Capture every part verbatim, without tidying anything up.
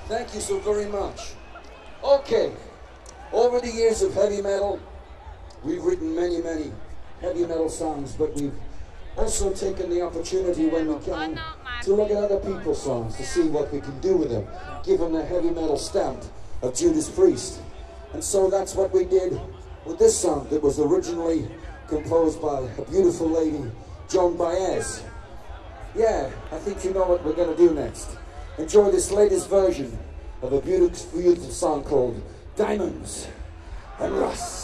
Thank you so very much. Okay, over the years of heavy metal, we've written many, many heavy metal songs, but we've also taken the opportunity when we can to look at other people's songs to see what we can do with them, give them the heavy metal stamp of Judas Priest. And so that's what we did with this song that was originally composed by a beautiful lady, Joan Baez. Yeah, I think you know what we're going to do next. Enjoy this latest version of a beautiful, beautiful song called Diamonds and Rust.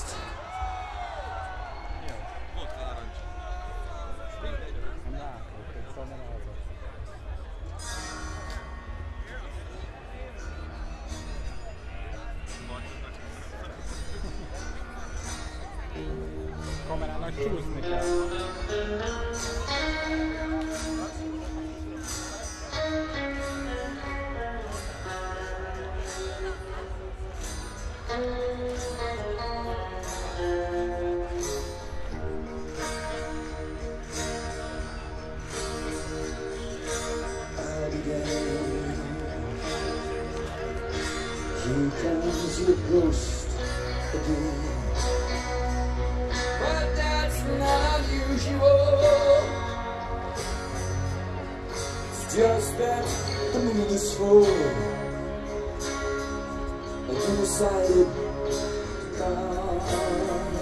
Kamerának csúszni kell. Here comes your ghost again. But that's not unusual. It's just that the moon is full, and you decided to come.